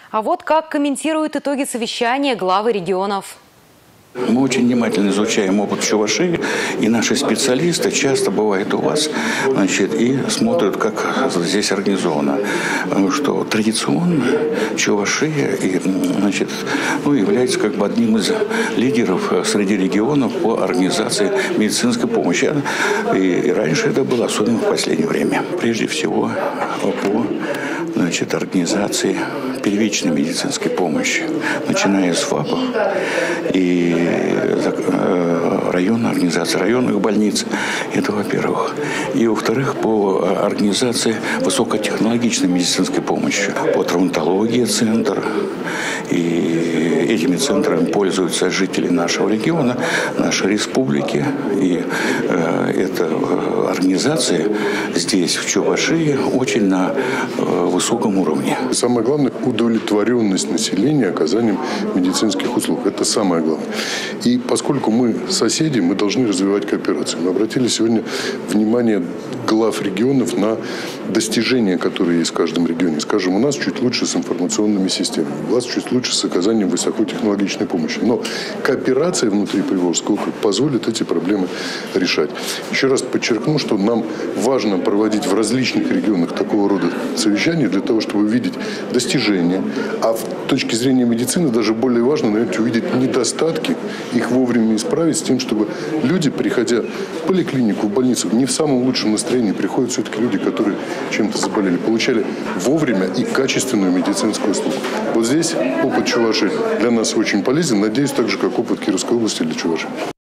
А вот как комментируют итоги совещания главы регионов. Мы очень внимательно изучаем опыт Чувашии, и наши специалисты часто бывают у вас, и смотрят, как здесь организовано. Потому что традиционно Чувашия является одним из лидеров среди регионов по организации медицинской помощи. И раньше это было, особенно в последнее время. Прежде всего по организации первичной медицинской помощи, начиная с ФАПов и районной организации, районных больниц. Это во-первых. И во-вторых, по организации высокотехнологичной медицинской помощи. По травматологии центр. И этими центрами пользуются жители нашего региона, нашей республики. И эта организация здесь, в Чувашии, очень на высоком уровне. Самое главное – удовлетворенность населения оказанием медицинских услуг. Это самое главное. И поскольку мы соседи, мы должны развивать кооперацию. Мы обратили сегодня внимание глав регионов на достижения, которые есть в каждом регионе. Скажем, у нас чуть лучше с информационными системами, у вас чуть лучше с оказанием высокотехнологичной помощи. Но кооперация внутри Приволжского округа позволит эти проблемы решать. Еще раз подчеркну, что нам важно проводить в различных регионах такого рода совещания для того, чтобы увидеть достижения. А с точки зрения медицины даже более важно, наверное, увидеть недостатки, их вовремя исправить с тем, чтобы люди, приходя в поликлинику, в больницу, не в самом лучшем настроении приходят все-таки люди, которые чем-то заболели, получали вовремя и качественную медицинскую услугу. Вот здесь опыт Чувашии для нас очень полезен. Надеюсь, так же, как опыт Кировской области для Чувашии.